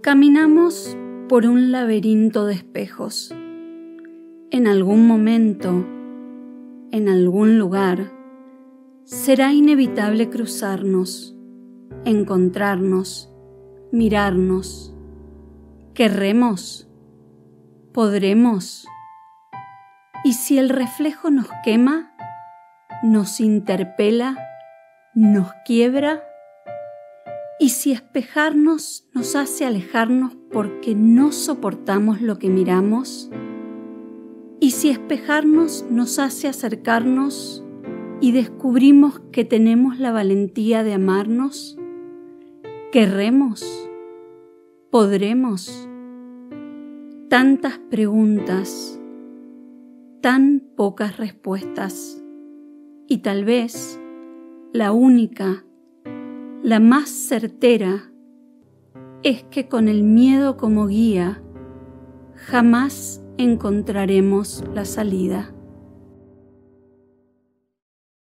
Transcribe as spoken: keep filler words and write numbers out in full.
Caminamos por un laberinto de espejos. En algún momento, en algún lugar, será inevitable cruzarnos, encontrarnos, mirarnos. ¿Querremos? ¿Podremos? ¿Y si el reflejo nos quema, nos interpela, nos quiebra? ¿Y si espejarnos nos hace alejarnos porque no soportamos lo que miramos? ¿Y si espejarnos nos hace acercarnos y descubrimos que tenemos la valentía de amarnos? ¿Querremos? ¿Podremos? Tantas preguntas, tan pocas respuestas, y tal vez la única, la más certera, es que con el miedo como guía jamás encontraremos la salida.